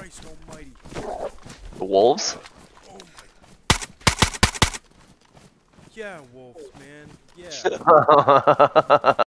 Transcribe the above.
Christ almighty. The wolves? Oh my. Yeah, wolves, man. Yeah.